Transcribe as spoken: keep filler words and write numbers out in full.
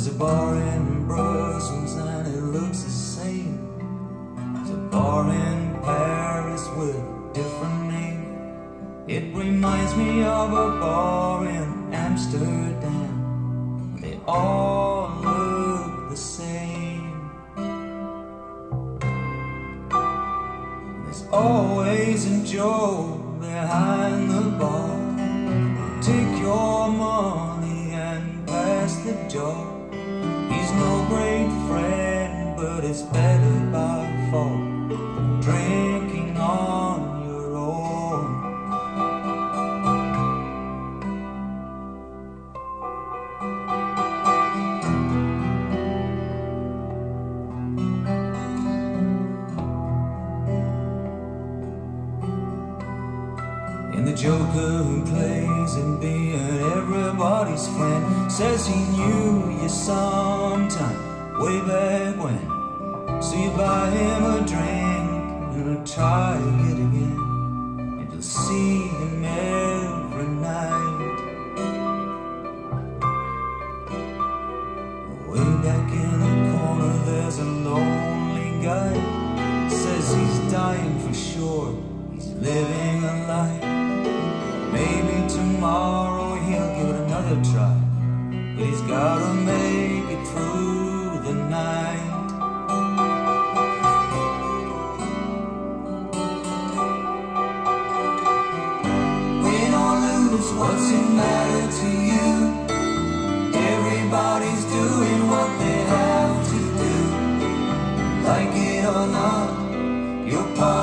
There's a bar in Brussels and it looks the same. There's a bar in Paris with a different name. It reminds me of a bar in Amsterdam. They all look the same. There's always a Joe behind the bar. Take your money and pass the jar. He's no great friend, but it's better by far than drinking on your own. And the joker who plays at being everybody's friend says he knew you sometime way back when. So you buy him a drink and he'll try it again, and you'll see him every night. Way back in the corner there's a lonely guy. Says he's dying for sure, he's living a life. Maybe tomorrow he'll give it another try, but he's gotta make it through the night. Win or lose, what's it matter to you? Everybody's doing what they have to do. Like it or not, you're part